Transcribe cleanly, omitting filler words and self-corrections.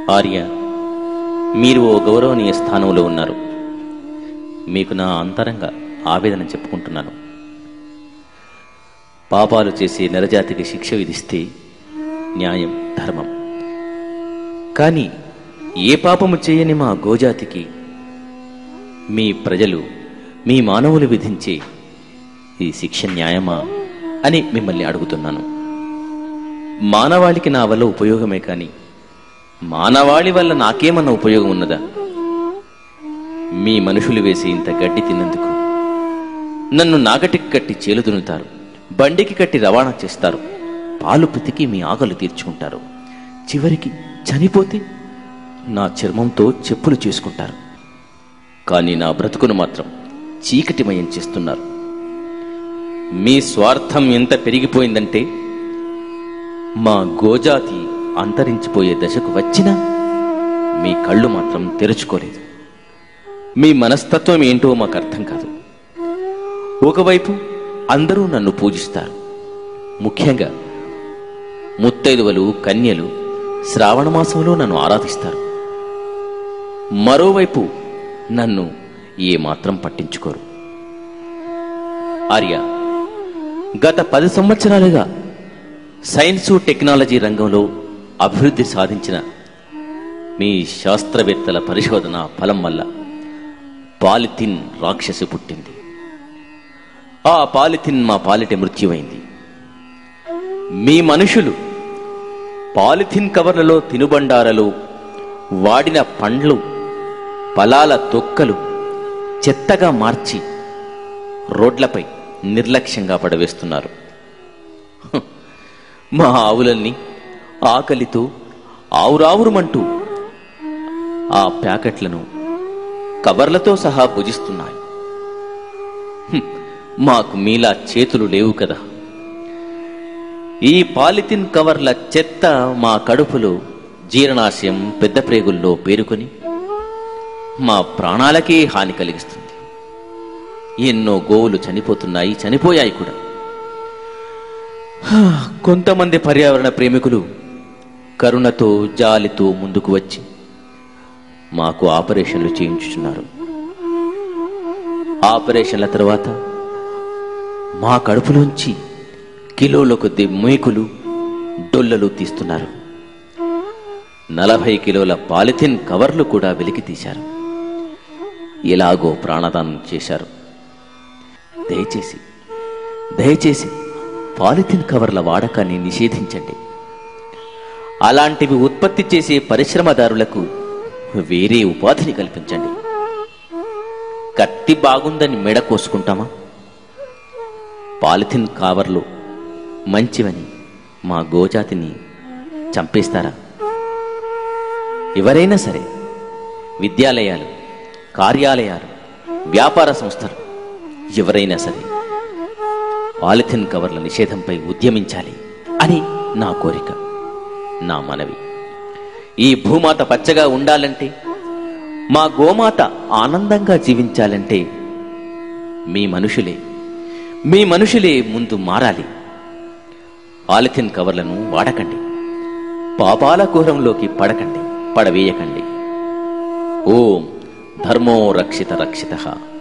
ఆర్య, మీరు ఓ గౌరవనీయ స్థానంలో ఉన్నారు. మీకు నా అంతరంగ ఆవేదన చెప్పుకుంటున్నాను. పాపాలు చేసే నరజాతికి శిక్ష విధిస్తే న్యాయం, ధర్మం. కానీ ఏ పాపము చేయని మా గోజాతికి మీ ప్రజలు, మీ మానవులు విధించే ఈ శిక్ష న్యాయమా అని మిమ్మల్ని అడుగుతున్నాను. మానవాళికి నా వల్ల ఉపయోగమే కాని మానవాళి వల్ల నాకేమన్నా ఉపయోగం ఉన్నదా? మీ మనుషులు వేసి ఇంత గడ్డి తిన్నందుకు నన్ను నాగటికి కట్టి చేలుదునుతారు, బండికి కట్టి రవాణా చేస్తారు, పాలు పితికి మీ ఆకలు తీర్చుకుంటారు. చివరికి చనిపోతే నా చర్మంతో చెప్పులు చేసుకుంటారు. కానీ నా బ్రతుకును మాత్రం చీకటిమయం చేస్తున్నారు. మీ స్వార్థం ఎంత పెరిగిపోయిందంటే మా గోజాతి అంతరించిపోయే దశకు వచ్చినా మీ కళ్ళు మాత్రం తెరుచుకోలేదు. మీ మనస్తత్వం ఏంటో మాకు అర్థం కాదు. ఒకవైపు అందరూ నన్ను పూజిస్తారు, ముఖ్యంగా ముత్తైదువలు, కన్యలు శ్రావణ మాసంలో నన్ను ఆరాధిస్తారు. మరోవైపు నన్ను ఏమాత్రం పట్టించుకోరు. ఆర్య, గత 10 సంవత్సరాలుగా సైన్సు, టెక్నాలజీ రంగంలో అభివృద్ధి సాధించిన మీ శాస్త్రవేత్తల పరిశోధన ఫలం వల్ల పాలిథిన్ రాక్షసి పుట్టింది. ఆ పాలిథిన్ మా పాలిట మృత్యువైంది. మీ మనుషులు పాలిథిన్ కవర్లలో తినుబండారలు, వాడిన పండ్లు, ఫలాల తొక్కలు చెత్తగా మార్చి రోడ్లపై నిర్లక్ష్యంగా పడవేస్తున్నారు. మా ఆవులన్నీ ఆకలితో ఆవురావురుమంటూ ఆ ప్యాకెట్లను కవర్లతో సహా భుజిస్తున్నాయి. మాకు మీలా చేతులు లేవు కదా. ఈ పాలిథిన్ కవర్ల చెత్త మా కడుపులో జీర్ణాశయం, పెద్ద ప్రేగుల్లో పేరుకొని మా ప్రాణాలకే హాని కలిగిస్తుంది. ఎన్నో గోవులు చనిపోతున్నాయి, చనిపోయాయి కూడా. కొంతమంది పర్యావరణ ప్రేమికులు కరుణతో, జాలితో ముందుకు వచ్చి మాకు ఆపరేషన్లు చేయించుచున్నారు. ఆపరేషన్ల తర్వాత మా కడుపులోంచి కిలోల కొద్ది మేకులు, డొల్లలు తీస్తున్నారు. 40 కిలోల పాలిథిన్ కవర్లు కూడా వెలికి తీశారు. ఎలాగో ప్రాణదానం చేశారు. దయచేసి పాలిథిన్ కవర్ల వాడకాన్ని నిషేధించండి. అలాంటివి ఉత్పత్తి చేసే పరిశ్రమదారులకు వేరే ఉపాధిని కల్పించండి. కత్తి బాగుందని మెడ కోసుకుంటామా? పాలిథిన్ కవర్లు మంచివని మా గోజాతిని చంపేస్తారా? ఎవరైనా సరే, విద్యాలయాలు, కార్యాలయాలు, వ్యాపార సంస్థలు ఎవరైనా సరే పాలిథిన్ కవర్ల నిషేధంపై ఉద్యమించాలి అని నా కోరిక, నా మనవి. ఈ భూమాత పచ్చగా ఉండాలంటే, మా గోమాత ఆనందంగా జీవించాలంటే మీ మనుషులే ముందు మారాలి. పాలిథిన్ కవర్లను వాడకండి. పాపాల కూరంలోకి పడవేయకండి. ఓం ధర్మో రక్షిత రక్షితః.